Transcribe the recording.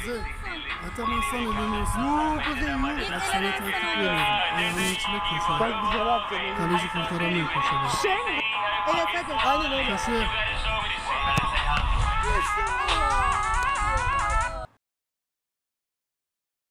Kuzey, atamazsan eleniyorsun. Yok Kuzey yok. Bak sana taktik veriyorum. Ayağının içine koşar. Bak güzel attın. Kaleci kurtaramıyor koşarı. Şey mi? Evet hadi. Aynen öyle. Koşu.